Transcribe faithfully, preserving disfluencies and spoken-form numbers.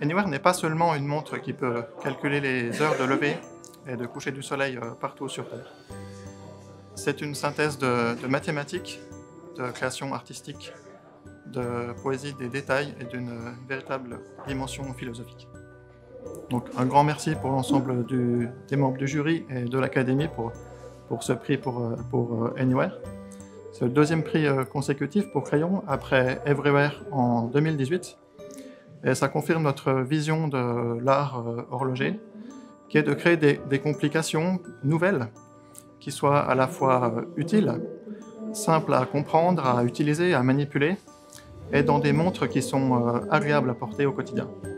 Anywhere n'est pas seulement une montre qui peut calculer les heures de lever et de coucher du soleil partout sur Terre. C'est une synthèse de, de mathématiques, de création artistique, de poésie des détails et d'une véritable dimension philosophique. Donc un grand merci pour l'ensemble des membres du jury et de l'Académie pour, pour ce prix pour, pour Anywhere. C'est le deuxième prix consécutif pour Krayon après Everywhere en deux mille dix-huit. Et ça confirme notre vision de l'art horloger, qui est de créer des, des complications nouvelles qui soient à la fois utiles, simples à comprendre, à utiliser, à manipuler, et dans des montres qui sont agréables à porter au quotidien.